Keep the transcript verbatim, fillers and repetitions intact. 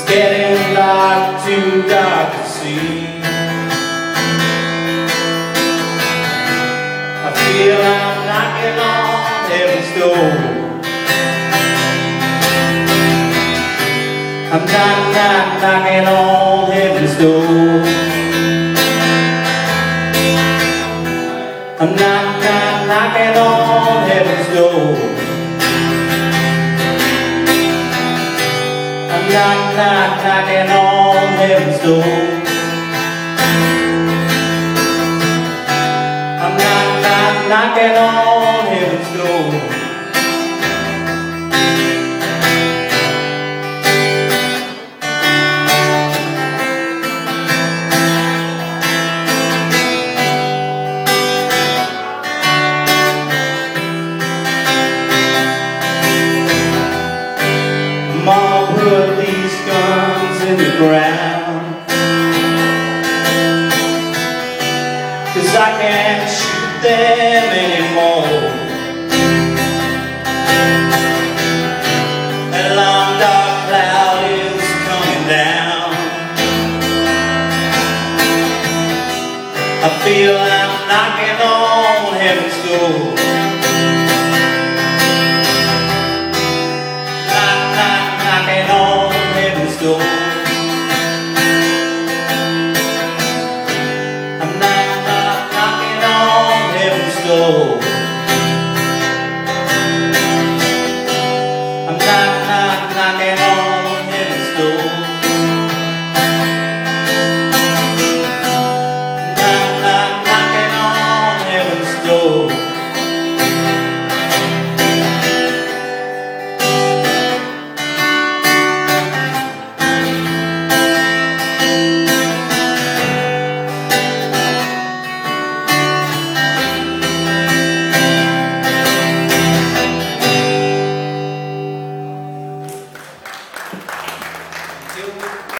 It's getting dark, too dark to see. I feel I'm knocking on heaven's door. I'm knock, knock, knocking on heaven's door. I'm knock, knock, knocking on heaven's door. I'm knock, knock, knocking on heaven's door. I'm knock, knock, knocking on heaven's door. Mama put these guns in the ground, 'cause I can't shoot them anymore. That long dark cloud is coming down. I feel I'm knocking on heaven's door. Knocking on heaven's door. I'm knock, knock, knocking on heaven's door. I'm knock, knock, knocking on heaven's door. Knock, knock, knocking on heaven's door.